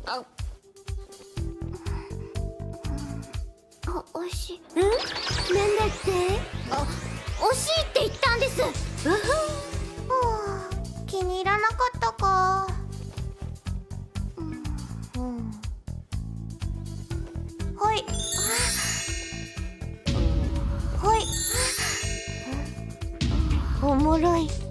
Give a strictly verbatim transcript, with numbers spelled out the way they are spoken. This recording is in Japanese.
あ、お、惜しい。 ん？なんだって？ あ、惜しいって言ったんです。 うふん。 はあ、気に入らなかったか。うん、うん、はい。はい。 おもろい。